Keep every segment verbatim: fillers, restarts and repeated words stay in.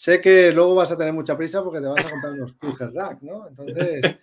sé que luego vas a tener mucha prisa porque te vas a comprar unos Kruger Rag, ¿no? Entonces...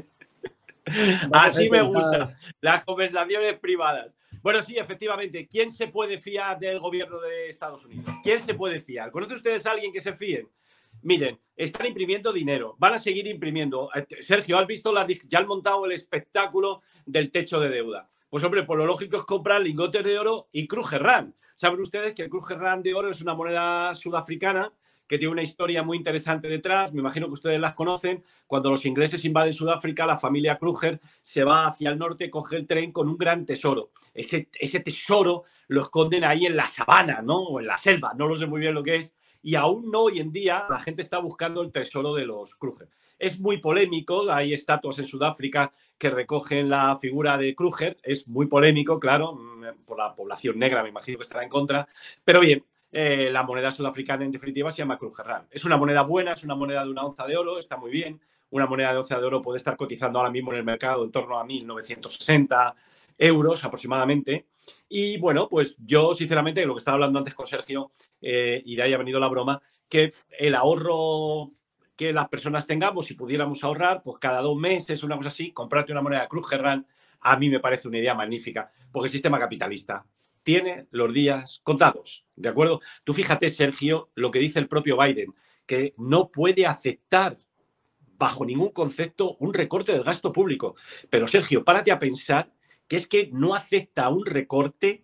Así me gusta, las conversaciones privadas. Bueno, sí, efectivamente, ¿quién se puede fiar del gobierno de Estados Unidos? ¿Quién se puede fiar? ¿Conocen ustedes a alguien que se fíen? Miren, están imprimiendo dinero, van a seguir imprimiendo. Sergio, ¿has visto? La, ya han montado el espectáculo del techo de deuda. Pues hombre, por lo lógico es comprar lingotes de oro y Kruger Rand. Saben ustedes que el Kruger Rand de oro es una moneda sudafricana que tiene una historia muy interesante detrás. Me imagino que ustedes las conocen. Cuando los ingleses invaden Sudáfrica, la familia Kruger se va hacia el norte, coge el tren con un gran tesoro. Ese, ese tesoro lo esconden ahí en la sabana, ¿no? O en la selva, no lo sé muy bien lo que es. Y aún no, hoy en día, la gente está buscando el tesoro de los Kruger. Es muy polémico, hay estatuas en Sudáfrica que recogen la figura de Kruger. Es muy polémico, claro, por la población negra, me imagino que estará en contra. Pero bien, Eh, la moneda sudafricana en definitiva se llama Kruger Rand. Es una moneda buena, es una moneda de una onza de oro, está muy bien. Una moneda de onza de oro puede estar cotizando ahora mismo en el mercado en torno a mil novecientos sesenta euros aproximadamente. Y bueno, pues yo sinceramente, lo que estaba hablando antes con Sergio, eh, y de ahí ha venido la broma, que el ahorro que las personas tengamos, si pudiéramos ahorrar, pues cada dos meses, una cosa así, comprarte una moneda de Kruger Rand, a mí me parece una idea magnífica, porque el sistema capitalista tiene los días contados, ¿de acuerdo? Tú fíjate, Sergio, lo que dice el propio Biden, que no puede aceptar bajo ningún concepto un recorte del gasto público. Pero, Sergio, párate a pensar que es que no acepta un recorte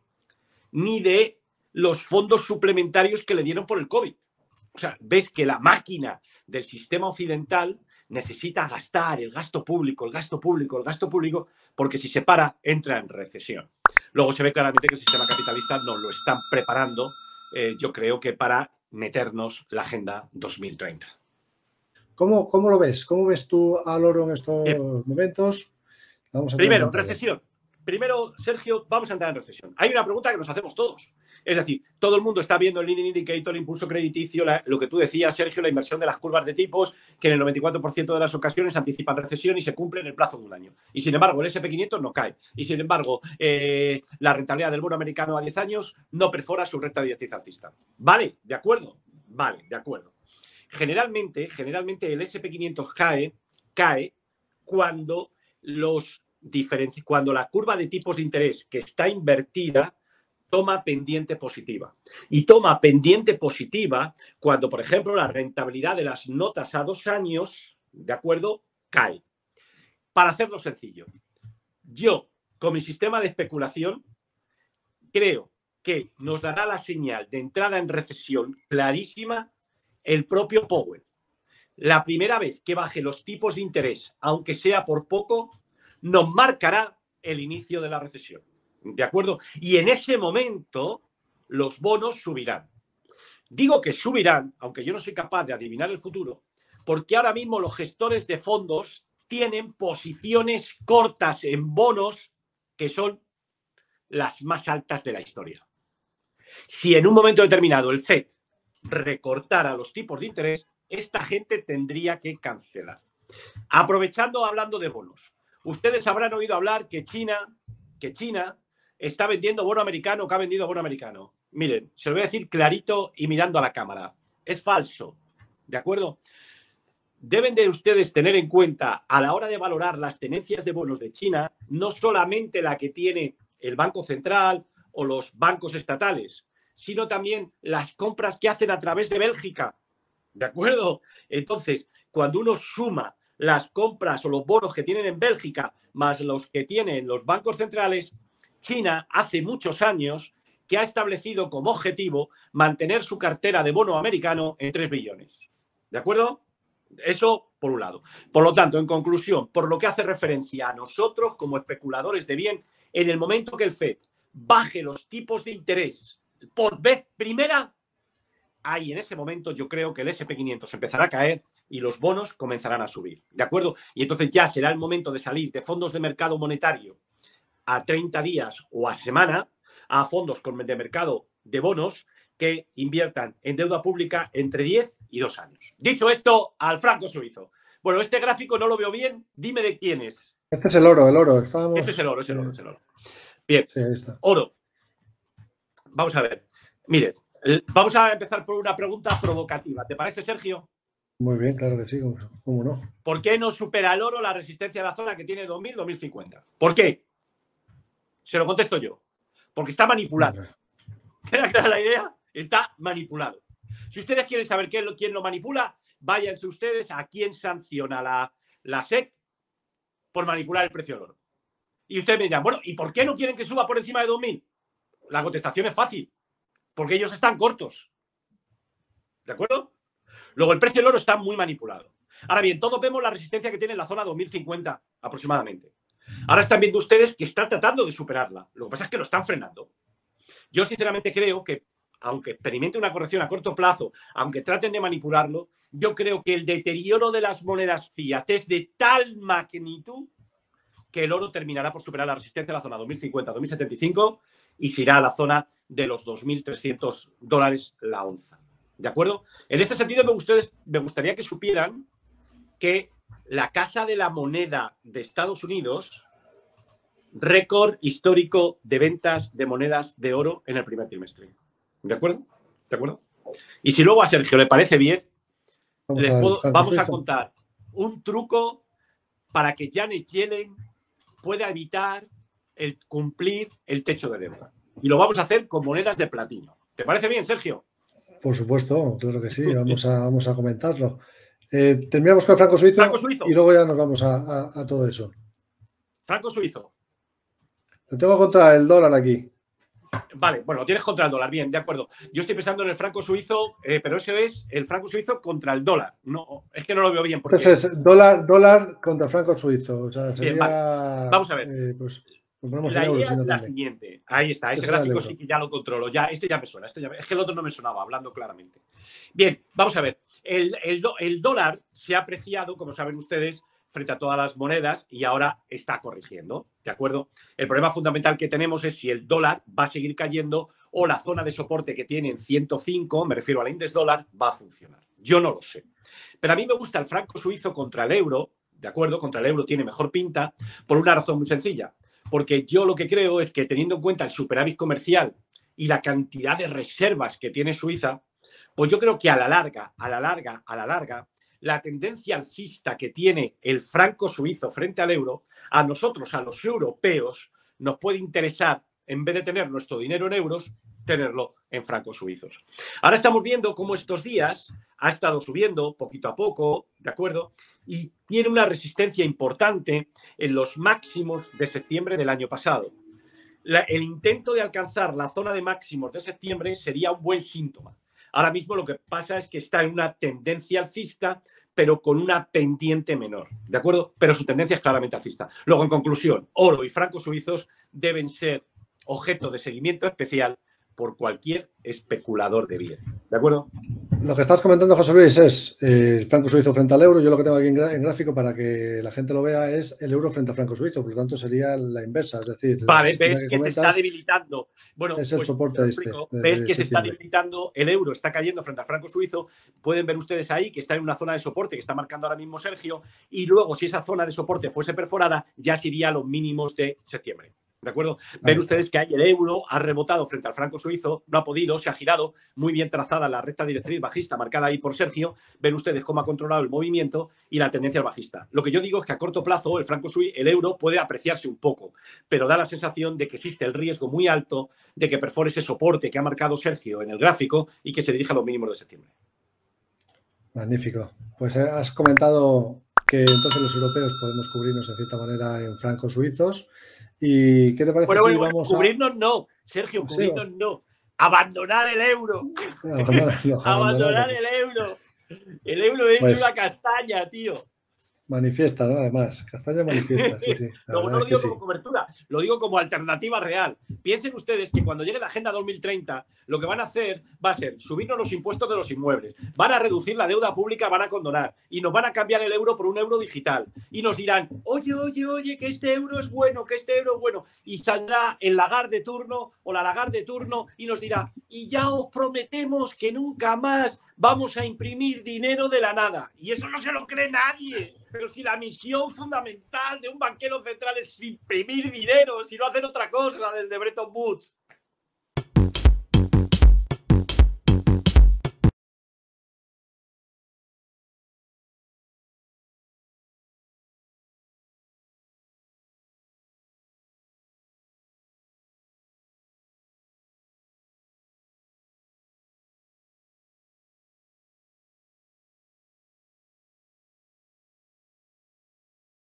ni de los fondos suplementarios que le dieron por el COVID. O sea, ves que la máquina del sistema occidental necesita gastar el gasto público, el gasto público, el gasto público, porque si se para, entra en recesión. Luego se ve claramente que el sistema capitalista nos lo están preparando, eh, yo creo que para meternos la Agenda dos mil treinta. ¿Cómo, cómo lo ves? ¿Cómo ves tú al oro en estos Bien. momentos? Vamos a Primero, recesión. Primero, Sergio, vamos a entrar en recesión. Hay una pregunta que nos hacemos todos. Es decir, todo el mundo está viendo el leading indicator, el impulso crediticio, la, lo que tú decías, Sergio, la inversión de las curvas de tipos, que en el noventa y cuatro por ciento de las ocasiones anticipan recesión y se cumple en el plazo de un año. Y sin embargo, el ese and pe quinientos no cae. Y sin embargo, eh, la rentabilidad del bono americano a diez años no perfora su recta directriz alcista. ¿Vale? ¿De acuerdo? Vale, de acuerdo. Generalmente, generalmente el ese and pe quinientos cae, cae cuando los cuando la curva de tipos de interés que está invertida toma pendiente positiva. Y toma pendiente positiva cuando, por ejemplo, la rentabilidad de las notas a dos años, ¿de acuerdo?, cae. Para hacerlo sencillo, yo, con mi sistema de especulación, creo que nos dará la señal de entrada en recesión clarísima el propio Powell. La primera vez que baje los tipos de interés, aunque sea por poco, nos marcará el inicio de la recesión. ¿De acuerdo? Y en ese momento los bonos subirán. Digo que subirán, aunque yo no soy capaz de adivinar el futuro, porque ahora mismo los gestores de fondos tienen posiciones cortas en bonos que son las más altas de la historia. Si en un momento determinado el F E D recortara los tipos de interés, esta gente tendría que cancelar. Aprovechando, hablando de bonos. Ustedes habrán oído hablar que China, que China está vendiendo bono americano, que ha vendido bono americano. Miren, se lo voy a decir clarito y mirando a la cámara. Es falso, ¿de acuerdo? Deben de ustedes tener en cuenta a la hora de valorar las tenencias de bonos de China, no solamente la que tiene el Banco Central o los bancos estatales, sino también las compras que hacen a través de Bélgica, ¿de acuerdo? Entonces, cuando uno suma las compras o los bonos que tienen en Bélgica más los que tienen los bancos centrales, China hace muchos años que ha establecido como objetivo mantener su cartera de bono americano en tres billones. ¿De acuerdo? Eso por un lado. Por lo tanto, en conclusión, por lo que hace referencia a nosotros como especuladores de bien, en el momento que el F E D baje los tipos de interés por vez primera, ahí en ese momento yo creo que el ese and pe quinientos empezará a caer y los bonos comenzarán a subir, ¿de acuerdo? Y entonces ya será el momento de salir de fondos de mercado monetario a treinta días o a semana a fondos de mercado de bonos que inviertan en deuda pública entre diez y dos años. Dicho esto, al franco suizo. Bueno, este gráfico no lo veo bien. Dime de quién es. Este es el oro, el oro. Estábamos... Este es el oro, es el oro, es el oro. Bien, sí, ahí está. Oro. Vamos a ver. Miren, Vamos a empezar por una pregunta provocativa. ¿Te parece, Sergio? Muy bien, claro que sí, ¿cómo, cómo no? ¿Por qué no supera el oro la resistencia de la zona que tiene dos mil, dos mil cincuenta? ¿Por qué? Se lo contesto yo. Porque está manipulado. Vale. ¿Queda clara la idea? Está manipulado. Si ustedes quieren saber quién lo, quién lo manipula, váyanse ustedes a quién sanciona la, la S E C por manipular el precio del oro. Y ustedes me dirán, bueno, ¿y por qué no quieren que suba por encima de dos mil? La contestación es fácil. Porque ellos están cortos. ¿De acuerdo? Luego, el precio del oro está muy manipulado. Ahora bien, todos vemos la resistencia que tiene en la zona dos mil cincuenta aproximadamente. Ahora están viendo ustedes que están tratando de superarla. Lo que pasa es que lo están frenando. Yo sinceramente creo que, aunque experimente una corrección a corto plazo, aunque traten de manipularlo, yo creo que el deterioro de las monedas fiat es de tal magnitud que el oro terminará por superar la resistencia de la zona dos mil cincuenta, dos mil setenta y cinco y se irá a la zona de los dos mil trescientos dólares la onza. ¿De acuerdo? En este sentido, me, ustedes, me gustaría que supieran que la Casa de la Moneda de Estados Unidos, récord histórico de ventas de monedas de oro en el primer trimestre. ¿De acuerdo? ¿De acuerdo? Y si luego a Sergio le parece bien, Vamos, les a, puedo, vamos a contar un truco para que Janet Yellen pueda evitar el cumplir el techo de deuda. Y lo vamos a hacer con monedas de platino. ¿Te parece bien, Sergio? Por supuesto, claro que sí, vamos a, vamos a comentarlo. Eh, terminamos con el franco suizo, franco suizo y luego ya nos vamos a, a, a todo eso. Franco suizo. Lo tengo contra el dólar aquí. Vale, bueno, lo tienes contra el dólar, bien, de acuerdo. Yo estoy pensando en el franco suizo, eh, pero ese es el franco suizo contra el dólar. No, es que no lo veo bien. Porque... Entonces, dólar, dólar contra franco suizo. O sea, sería, bien, vale. Vamos a ver. Eh, pues, ponemos la en idea euros, es la también. siguiente. Ahí está, ese gráfico sí que ya lo controlo. Ya, este ya me suena. Este ya me... Es que el otro no me sonaba, hablando claramente. Bien, vamos a ver. El, el, el dólar se ha apreciado, como saben ustedes, frente a todas las monedas y ahora está corrigiendo, ¿de acuerdo? El problema fundamental que tenemos es si el dólar va a seguir cayendo o la zona de soporte que tiene en ciento cinco, me refiero al índice dólar, va a funcionar. Yo no lo sé. Pero a mí me gusta el franco suizo contra el euro, ¿de acuerdo? Contra el euro tiene mejor pinta por una razón muy sencilla. Porque yo lo que creo es que teniendo en cuenta el superávit comercial y la cantidad de reservas que tiene Suiza, pues yo creo que a la larga, a la larga, a la larga, la tendencia alcista que tiene el franco suizo frente al euro, a nosotros, a los europeos, nos puede interesar, en vez de tener nuestro dinero en euros, tenerlo en francos suizos. Ahora estamos viendo cómo estos días ha estado subiendo poquito a poco, ¿de acuerdo? Y tiene una resistencia importante en los máximos de septiembre del año pasado. La, el intento de alcanzar la zona de máximos de septiembre sería un buen síntoma. Ahora mismo lo que pasa es que está en una tendencia alcista, pero con una pendiente menor, ¿de acuerdo? Pero su tendencia es claramente alcista. Luego, en conclusión, oro y francos suizos deben ser objeto de seguimiento especial por cualquier especulador de bien, ¿de acuerdo? Lo que estás comentando, José Luis, es eh, el franco suizo frente al euro. Yo lo que tengo aquí en, en gráfico para que la gente lo vea es el euro frente al franco suizo. Por lo tanto, sería la inversa. Es decir, vale, ves que, que se está debilitando. Bueno, es el pues, soporte este. De, ves que se está debilitando, el euro está cayendo frente al franco suizo. Pueden ver ustedes ahí que está en una zona de soporte que está marcando ahora mismo Sergio. Y luego, si esa zona de soporte fuese perforada, ya se iría a los mínimos de septiembre. ¿De acuerdo? Ven ustedes que ahí el euro ha rebotado frente al franco suizo, no ha podido, se ha girado, muy bien trazada la recta directriz bajista marcada ahí por Sergio. Ven ustedes cómo ha controlado el movimiento y la tendencia bajista. Lo que yo digo es que a corto plazo el franco suizo, el euro puede apreciarse un poco, pero da la sensación de que existe el riesgo muy alto de que perfore ese soporte que ha marcado Sergio en el gráfico y que se dirija a los mínimos de septiembre. Magnífico. Pues has comentado que entonces los europeos podemos cubrirnos de cierta manera en francos suizos. ¿Y qué te parece bueno, si bueno, vamos cubrirnos a... no, Sergio, cubrirnos sí, no. Abandonar el euro. Abandonar, no, abandonar el euro. El euro es pues, una castaña, tío. Manifiesta, ¿no? Además, castaña manifiesta, sí, sí. No, no lo digo como sí. cobertura, lo digo como alternativa real. Piensen ustedes que cuando llegue la Agenda dos mil treinta, lo que van a hacer va a ser subirnos los impuestos de los inmuebles, van a reducir la deuda pública, van a condonar y nos van a cambiar el euro por un euro digital. Y nos dirán, oye, oye, oye, que este euro es bueno, que este euro es bueno. Y saldrá el Lagarde de turno o la Lagarde de turno y nos dirá, y ya os prometemos que nunca más vamos a imprimir dinero de la nada. Y eso no se lo cree nadie. Pero si la misión fundamental de un banquero central es imprimir dinero, si no hacen otra cosa desde Bretton Woods.